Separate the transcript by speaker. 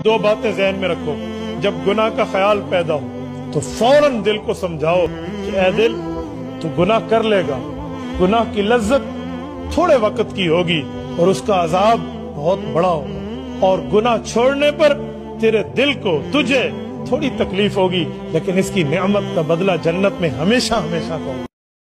Speaker 1: दो बातें ज़हन में रखो। जब गुनाह का ख्याल पैदा हो तो फौरन दिल को समझाओ कि ऐ दिल, तू गुनाह कर लेगा, गुनाह की लज्जत थोड़े वक्त की होगी और उसका अजाब बहुत बड़ा होगा, और गुनाह छोड़ने पर तेरे दिल को, तुझे थोड़ी तकलीफ होगी, लेकिन इसकी नेमत का बदला जन्नत में हमेशा हमेशा का होगा।